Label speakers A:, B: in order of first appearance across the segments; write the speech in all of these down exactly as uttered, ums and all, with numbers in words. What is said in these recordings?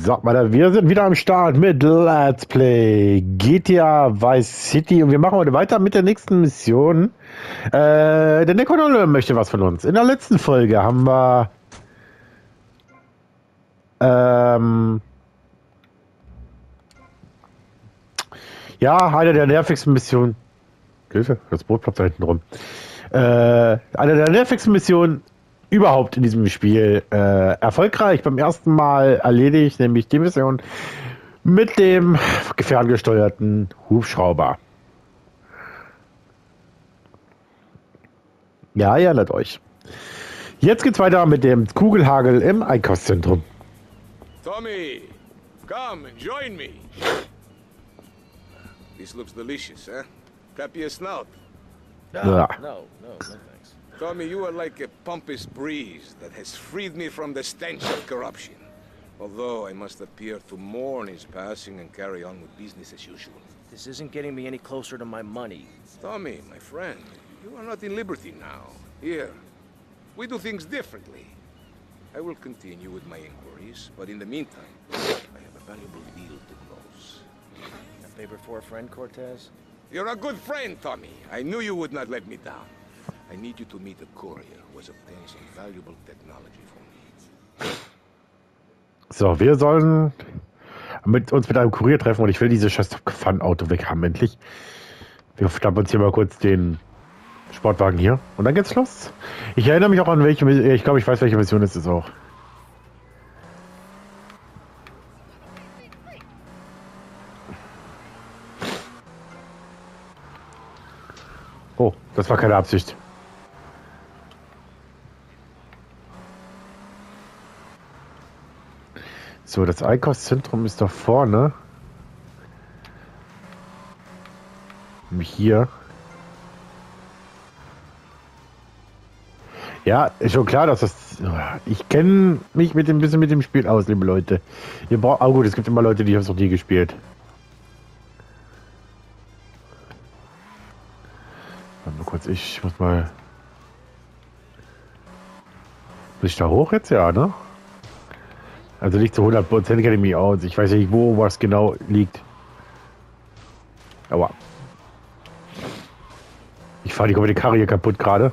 A: So, meine, wir sind wieder am Start mit Let's Play G T A Vice City und wir machen heute weiter mit der nächsten Mission. Äh, der Necronole möchte was von uns. In der letzten Folge haben wir ähm, ja, eine der nervigsten Missionen. Hilfe, das Boot ploppt da hinten rum. Äh, eine der nervigsten Missionen überhaupt in diesem Spiel äh, erfolgreich beim ersten Mal erledigt, nämlich die Mission mit dem ferngesteuerten Hubschrauber. Ja, ihr erinnert euch. Jetzt geht's weiter mit dem Kugelhagel im Einkaufszentrum.
B: Tommy, come and join me. This looks delicious, huh? Tap your snout.
C: No,
A: Yeah.
C: no, no, no thanks.
B: Tommy, you are like a pompous breeze that has freed me from the stench of corruption. Although I must appear to mourn his passing and carry on with business as usual.
C: This isn't getting me any closer to my money.
B: Tommy, my friend, you are not in liberty now. Here, we do things differently. I will continue with my inquiries, but in the meantime, I have a valuable deal to close.
C: A favor for a friend, Cortez?
B: You're a good friend, Tommy. I knew you would not let me down. I need you to meet a courier who has obtained some valuable technology for me.
A: So, wir sollen mit uns mit einem Kurier treffen und ich will dieses scheiß Fun-Auto weg haben, endlich. Wir schnappen uns hier mal kurz den Sportwagen hier und dann geht's los. Ich erinnere mich auch an welche, ich glaube, ich weiß, welche Mission es ist auch. Oh, das war keine Absicht. So, das Einkaufszentrum ist da vorne. Nämlich hier. Ja, ist schon klar, dass das... Ich kenne mich mit dem bisschen mit dem Spiel aus, liebe Leute. Ihr braucht... Oh gut, es gibt immer Leute, die haben es noch nie gespielt. Warte mal kurz, ich muss mal... Muss ich da hoch jetzt? Ja, ne? Also nicht zu hundert Prozent kenne ich mich aus. Ich weiß nicht, wo was genau liegt. Aber ich fahre die komplette Karre hier kaputt gerade.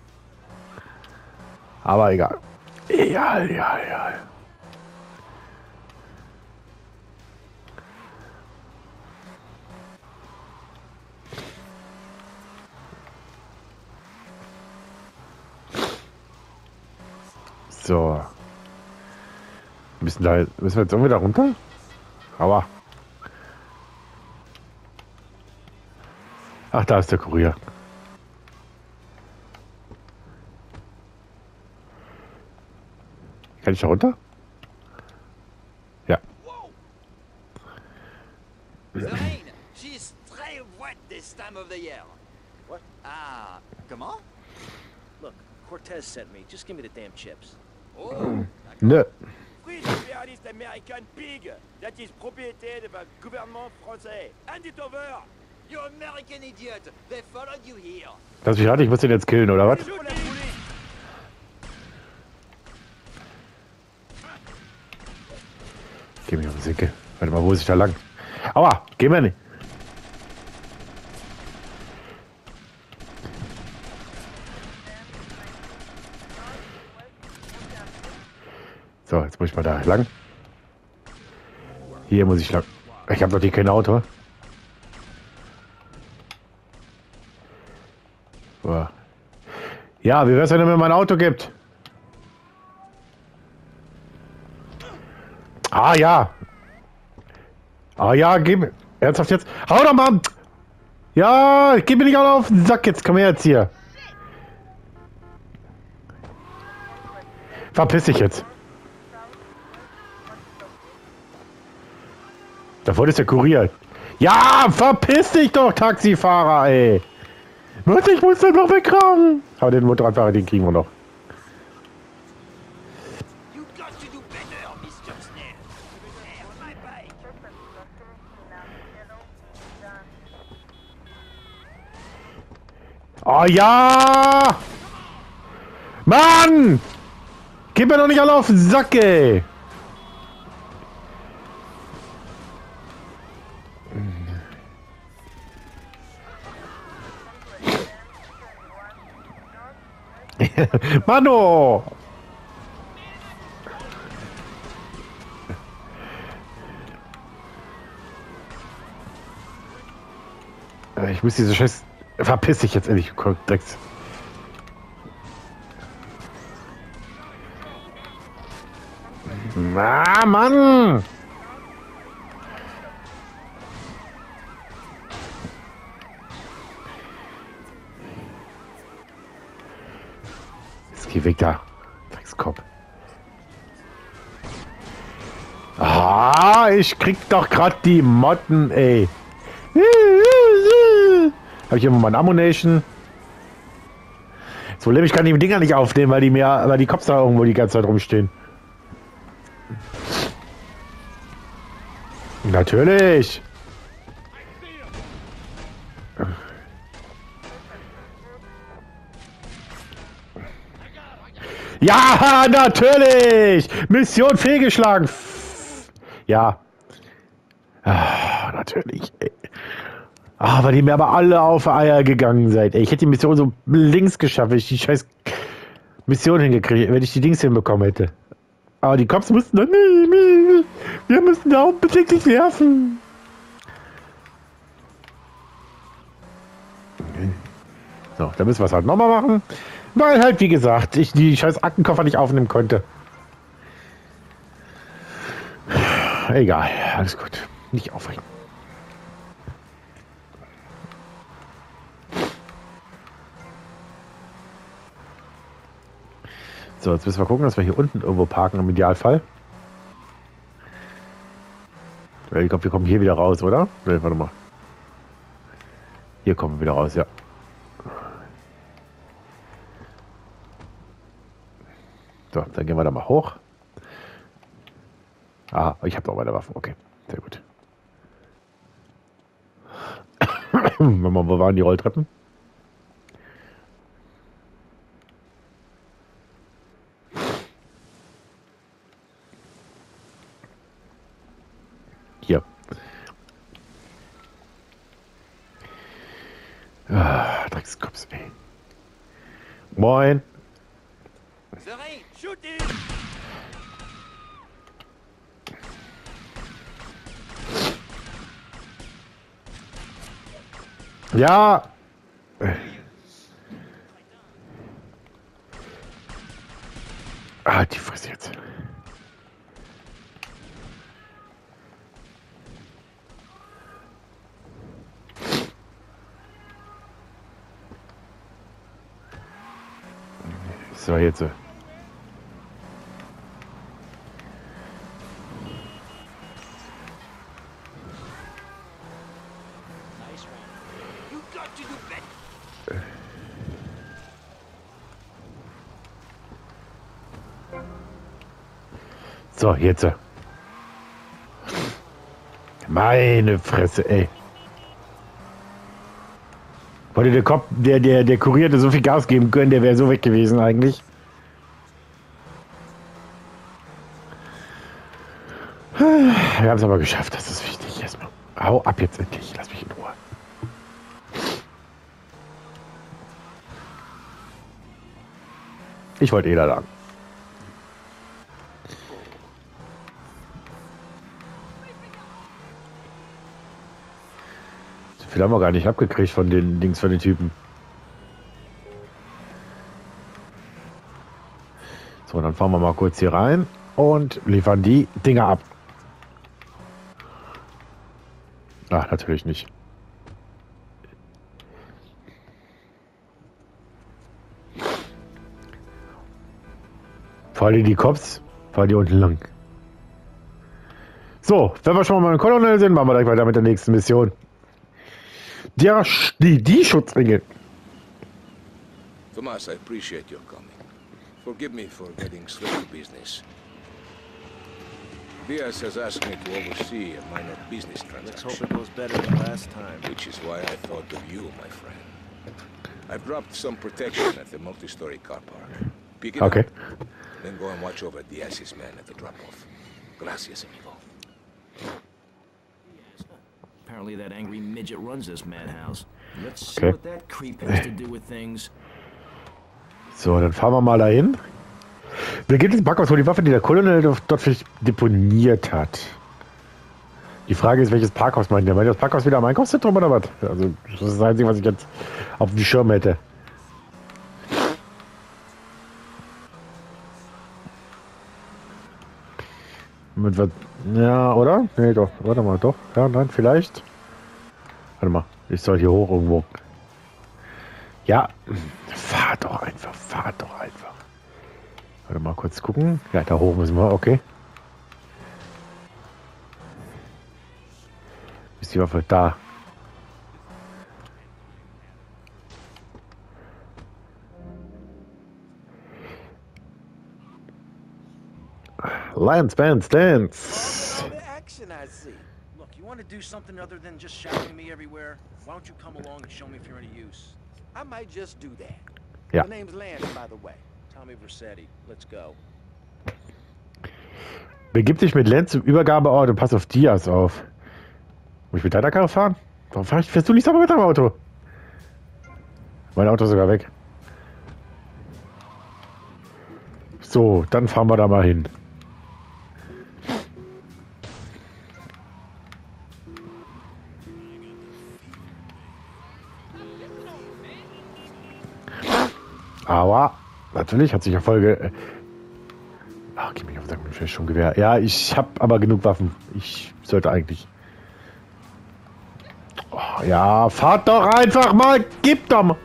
A: Aber egal. Egal, egal, egal. So. Müssen, da, müssen wir jetzt irgendwie da runter? Aber. Ach, da ist der Kurier. Kann ich da runter? Ja.
D: Lorraine, she's très wet this time of the year.
C: What?
D: Ah, comment?
C: Look, Cortez sent me. Just give me the damn chips.
D: Oh,
A: Nö.
E: Free imperialist American pig that is propriété du gouvernement français. Hand it over!
D: you American idiot! They followed you here.
A: Lass mich ran, ich muss den jetzt killen, oder was?
E: Shoot la police!
A: Geh mich auf die Sicke. Warte mal, wo ist ich da lang? Aua, geh mir nicht. So, jetzt muss ich mal da lang. Hier muss ich lang. Ich habe doch hier kein Auto. So. Ja, wie wär's, wenn er mir mein Auto gibt? Ah ja. Ah ja, gib mir. Ernsthaft jetzt? Hau doch mal! Ja, gib mir nicht alle auf den Sack jetzt. Komm her jetzt hier. Verpiss dich jetzt. Da vorne ist der Kurier. Ja, verpiss dich doch, Taxifahrer, ey. Was, ich muss den noch wegkramen. Aber den Motorradfahrer, den kriegen wir noch.
D: You got to do better, Mister Snell. Hey, on my bike.
A: Oh ja! Mann! Gib mir doch nicht alle auf den Sack, ey! Mano! Ich muss diese Scheiß... Verpiss dich jetzt endlich, Drecks. Na, Mann! Jetzt geh weg da. Dreckskopf. Ah, ich krieg doch grad die Motten, ey. Habe ich immer meine Ammunition. Das Problem, ich kann die Dinger nicht aufnehmen, weil die mir, weil die Cops da irgendwo die ganze Zeit rumstehen. Natürlich. Ja, natürlich. Mission fehlgeschlagen. Ja. Ah, natürlich. Ey. Ah, weil die mir aber alle auf Eier gegangen seid. Ey, ich hätte die Mission so links geschafft, wenn ich die scheiß Mission hingekriegt, wenn ich die Dings hinbekommen hätte. Aber die Cops mussten dann, nee, nee, wir müssen da unbedingt werfen. So, da müssen wir es halt nochmal machen. Weil halt, wie gesagt, ich die scheiß Aktenkoffer nicht aufnehmen konnte. Egal, alles gut. Nicht aufregen. So, jetzt müssen wir gucken, dass wir hier unten irgendwo parken im Idealfall. Ich glaube, wir kommen hier wieder raus, oder? Nee, warte mal. Hier kommen wir wieder raus, ja. So, dann gehen wir da mal hoch. Ah, ich habe auch meine Waffen. Okay, sehr gut. Wo waren die Rolltreppen? Hier. Ah, Dreckskops, ey. Moin.
E: Serene, shoot him!
A: Ja. Ah, die Fresse jetzt. So, jetzt. So, jetzt. Meine Fresse, ey. Wollte der Kopf, der, der, der Kurierte so viel Gas geben können, der wäre so weg gewesen eigentlich. Wir haben es aber geschafft, das ist wichtig. Erstmal. Hau ab jetzt endlich, lass mich in Ruhe. Ich wollte eh da lang. So viel haben wir gar nicht abgekriegt von den Dings, von den Typen. So, dann fahren wir mal kurz hier rein und liefern die Dinger ab. Ach, natürlich nicht. Fahr die die Cops, fahr die unten lang. So, wenn wir schon mal im Colonel sind, machen wir gleich weiter mit der nächsten Mission. Der, die, die Schutzringe.
B: Tomas, I appreciate your coming. Forgive me for getting straight to business. Diaz has asked me to oversee a minor business
C: Let's hope
B: transaction,
C: it goes better than last time.
B: which is why I thought of you, my friend. I've dropped some protection at the multi-story car park. Pick it
A: Okay.
B: up, then go and watch over Diaz's men at the drop-off. Gracias, amigo.
C: Apparently that angry midget runs this madhouse. Let's see
A: Okay.
C: what that creep has to do with things.
A: So, dann fahren wir mal dahin. Da gibt es ein Parkhaus, wo die Waffe, die der Colonel dort vielleicht deponiert hat. Die Frage ist, welches Parkhaus meint ihr? Meint ihr das Parkhaus wieder am Einkaufszentrum oder was? Also, das ist das Einzige, was ich jetzt auf dem Schirm hätte. Mit was? Ja, oder? Nee, doch. Warte mal, doch. Ja, nein, vielleicht. Warte mal, ich soll hier hoch irgendwo. Ja, fahr doch einfach, fahr doch einfach. Warte mal kurz gucken. Ja, da hoch müssen wir, okay. Ist die Waffe da? Lance, Lance, Lance.
E: All the action I see.
C: Look, you want to do something other than just shouting me everywhere? Why don't you come along and show me if you're any use?
E: I might just do that.
A: Ja.
E: My name's Lance, by the way.
C: Tommy Vercetti, let's go.
A: Begib dich mit Lance zum Übergabeort und pass auf Diaz auf. Muss ich mit deiner Karre fahren? Warum fahr ich, fährst du nicht sauber mit deinem Auto? Mein Auto ist sogar weg. So, dann fahren wir da mal hin. Aber natürlich hat sich ja Folge. Ach, gib mich auf, sag mir vielleicht schon Gewehr. Ja, ich habe aber genug Waffen. Ich sollte eigentlich. Oh, ja, fahrt doch einfach mal. Gib doch mal.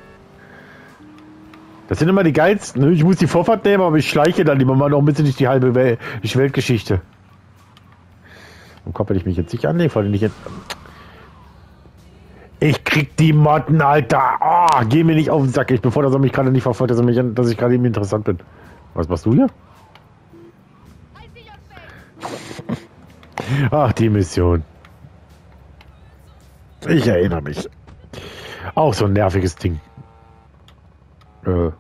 A: Das sind immer die geilsten. Ich muss die Vorfahrt nehmen, aber ich schleiche dann lieber mal noch ein bisschen durch die halbe Welt, durch die Weltgeschichte. Und koppel ich mich jetzt nicht an? Nee, vor allem nicht jetzt. Ich krieg die Motten, Alter. Oh, geh mir nicht auf den Sack. Ich bevor, dass er mich gerade nicht verfolgt, dass, er mich, dass ich gerade eben interessant bin. Was machst du hier? Ach, die Mission. Ich erinnere mich. Auch so ein nerviges Ding. Äh.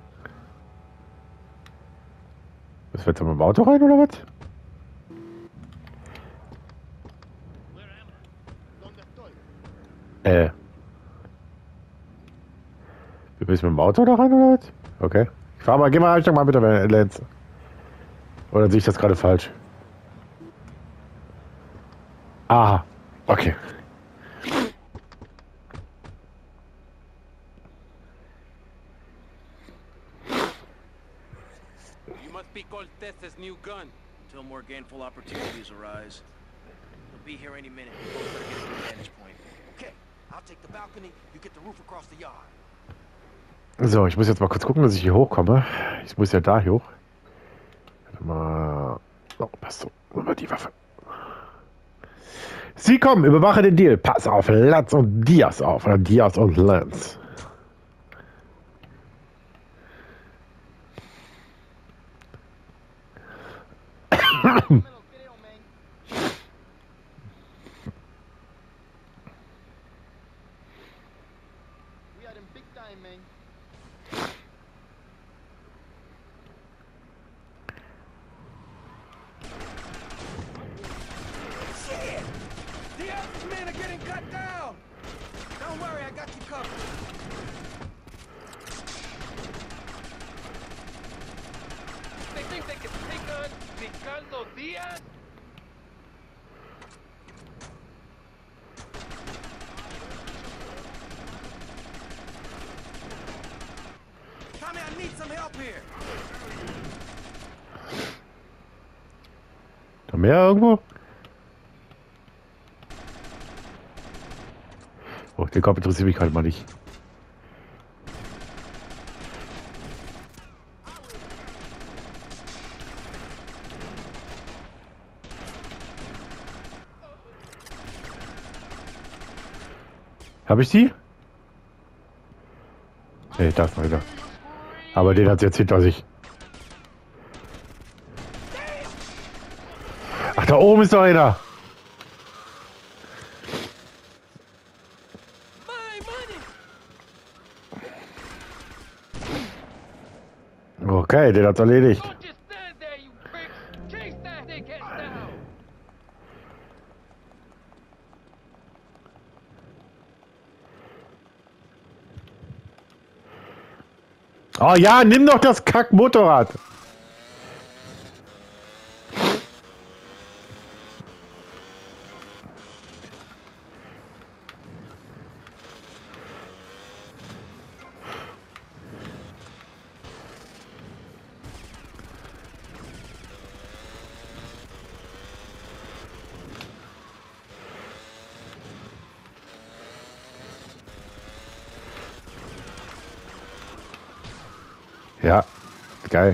A: Was wird da mit dem Auto rein, oder was? Äh. Du bist mit dem Auto da rein, oder was? Okay. Ich fahr mal, geh mal, Richtung mal bitte, Lance. Oder sehe ich das gerade falsch? Aha. Okay.
F: You must be Cortez's new gun.
C: Until more gainful opportunities arise. He'll be here any minute. We both better get a good vantage point.
E: Okay, I'll take the balcony, you get the roof across the yard.
A: So, ich muss jetzt mal kurz gucken, dass ich hier hochkomme. Ich muss ja da hoch. Warte mal. Oh, passt so. Nimm mal die Waffe. Sie kommen, überwache den Deal. Pass auf Lance und Diaz auf. Oder Diaz und Lance.
E: Shit! The other men are getting cut down! Don't worry, I got you covered.
F: They think they can take on Ricardo Diaz?
E: Tommy, I need some help here.
A: Da mehr irgendwo? Oh, der Kopf interessiert mich gerade mal nicht. Habe ich die? Nee, da ist noch einer. Aber den hat sie jetzt hinter sich. Ach, da oben ist doch einer. Okay, den hat's erledigt.
F: Don't just stand there, you prick! Chase that dickhead down!
A: Oh ja, nimm doch das Kack-Motorrad. Ja, geil.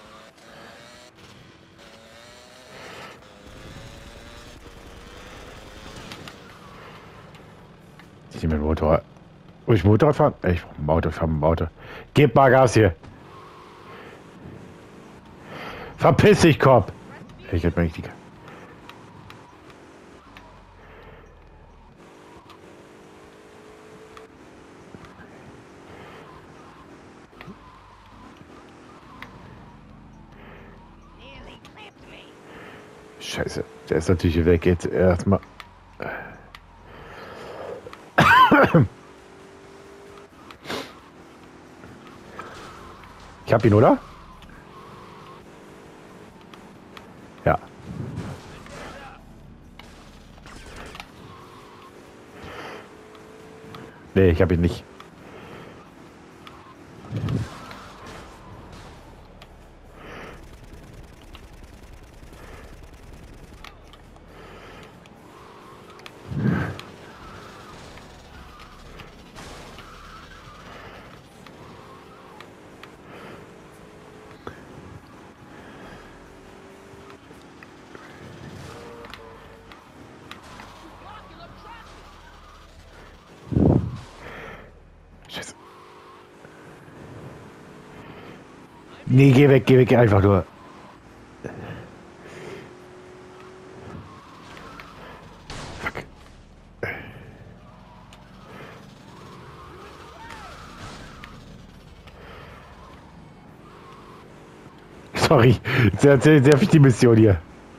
A: Ich nehme ein Motorrad. Will ich Motorrad fahren? Ich brauche ein Auto, ich fahre mit dem Auto. Gib mal Gas hier. Verpiss dich, Korb. Ich hätte mir nicht die... Scheiße, der ist natürlich weg jetzt erstmal. Ich hab ihn, oder? Ja. Nee, ich hab ihn nicht. Scheiße. Nee, geh weg, geh weg, einfach nur. Fuck. Sorry, sehr, sehr, sehr viel die Mission hier.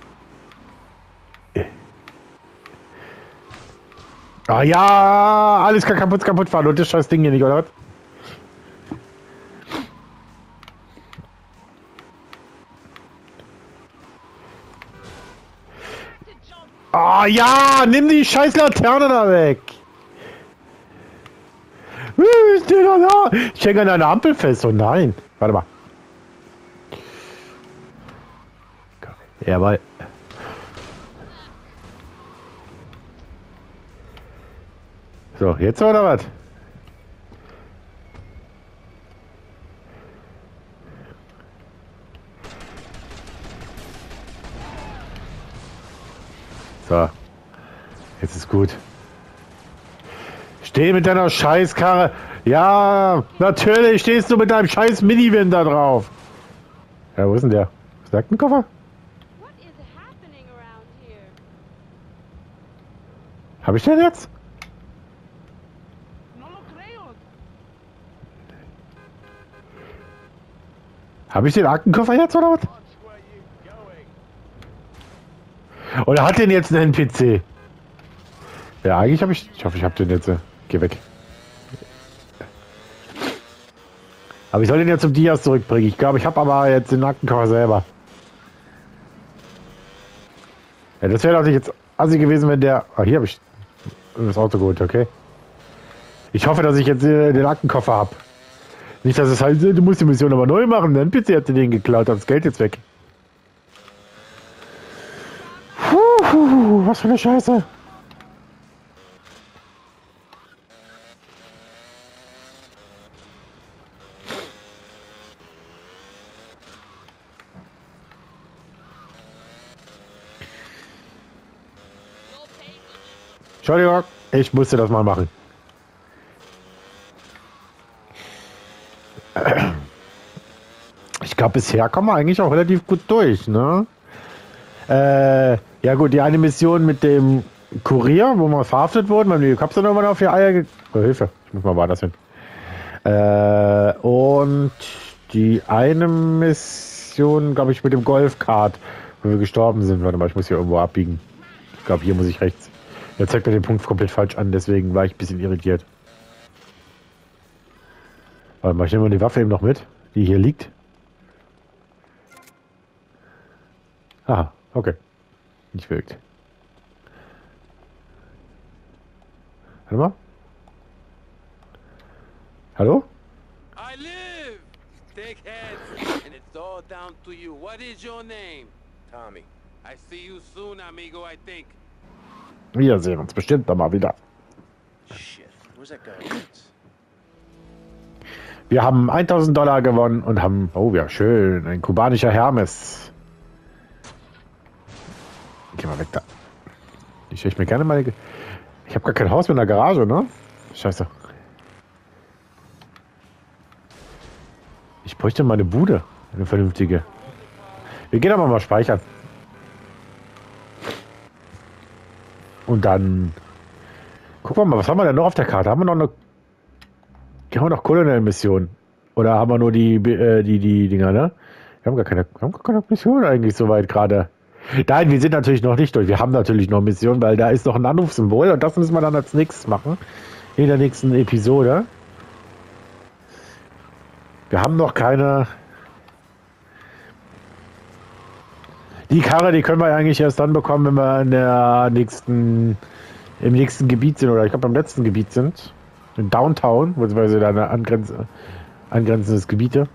A: Ah ja, alles kann kaputt, kaputt fahren und das scheiß Ding hier nicht, oder was? Ah ja, nimm die scheiß Laterne da weg. Ist der da? Ich hänge an einer Ampel fest. Oh nein. Warte mal. Jawohl. So, jetzt oder was? So. Jetzt ist gut. Steh mit deiner Scheißkarre. Ja, natürlich stehst du mit deinem scheiß Minivan da drauf. Ja, wo ist denn der? Sagt ein Koffer? Hab ich den jetzt? Habe ich den Aktenkoffer jetzt oder was? Oder hat den jetzt einen N P C? Ja, eigentlich habe ich... Ich hoffe, ich habe den jetzt... Geh weg. Aber ich soll den jetzt zum Dias zurückbringen. Ich glaube, ich habe aber jetzt den Aktenkoffer selber. Ja, das wäre doch nicht jetzt assi gewesen, wenn der... Ah, hier habe ich das Auto geholt, okay. Ich hoffe, dass ich jetzt äh, den Aktenkoffer habe. Nicht, dass es halt, du musst die Mission aber neu machen. Der N P C hat dir den geklaut, hat das Geld jetzt weg. Puh, was für eine Scheiße. Entschuldigung, ich musste das mal machen. Ich glaube, bisher kommen wir eigentlich auch relativ gut durch, ne? Äh, ja gut, die eine Mission mit dem Kurier, wo wir verhaftet wurden, weil die Cops dann irgendwann auf die Eier ge... Oh, Hilfe, ich muss mal woanders hin. Äh, und die eine Mission, glaube ich, mit dem Golfkart, wo wir gestorben sind. Warte mal, ich muss hier irgendwo abbiegen. Ich glaube, hier muss ich rechts. Jetzt zeigt mir den Punkt komplett falsch an, deswegen war ich ein bisschen irritiert. Warte mal, ich nehme mal die Waffe eben noch mit. die hier liegt. Aha, okay. Nicht wirkt. Warte mal. Hallo?
G: I live! Take heads, and it's all down to you. What is your name?
B: Tommy.
G: I see you soon, amigo, I think.
A: Wir sehen uns bestimmt noch mal wieder.
C: Shit. Where's that guy?
A: Wir haben tausend Dollar gewonnen und haben, oh ja, schön, ein kubanischer Hermes. Geh mal weg da. Ich stelle mir gerne mal. Ich habe gar kein Haus mit einer Garage, ne? Scheiße. Ich bräuchte mal eine Bude. Eine vernünftige. Wir gehen aber mal speichern. Und dann gucken wir mal, was haben wir denn noch auf der Karte? Haben wir noch eine. Haben wir noch Kolonel-Mission? Oder haben wir nur die, äh, die, die Dinger, ne? Wir haben gar keine, wir haben gar keine Mission eigentlich soweit gerade. Nein, wir sind natürlich noch nicht durch. Wir haben natürlich noch Mission, weil da ist noch ein Anrufsymbol und das müssen wir dann als nächstes machen. In der nächsten Episode. Wir haben noch keine. Die Karre, die können wir eigentlich erst dann bekommen, wenn wir in der nächsten, im nächsten Gebiet sind, oder ich glaube beim letzten Gebiet sind. In Downtown, beziehungsweise da eine Angrenze, angrenzendes Gebiete.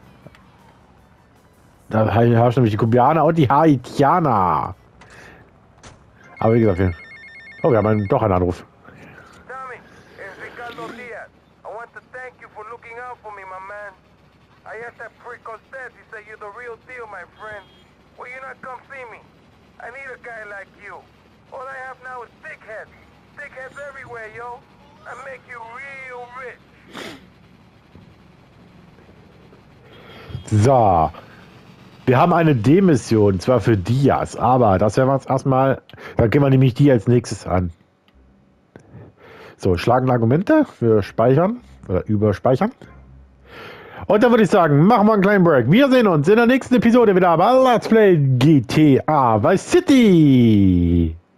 A: Da herrschen nämlich die Kubaner und die Haitianer. Aber wie gesagt, wir, oh, wir haben einen, doch einen Anruf.
H: Tommy, it's Ricardo Diaz. I want to thank you for looking out for me, my man. I asked that prick Cortez, he said you're the real deal, my friend. Will you not come see me? I need a guy like you. All I have now is dickheads. Dickheads everywhere, yo. I make you real rich.
A: So. Wir haben eine D-Mission, zwar für Diaz, aber das werden wir uns erstmal, dann gehen wir nämlich die als nächstes an. So, schlagende Argumente für Speichern oder überspeichern. Und dann würde ich sagen, machen wir einen kleinen Break. Wir sehen uns in der nächsten Episode wieder bei Let's Play G T A Vice City.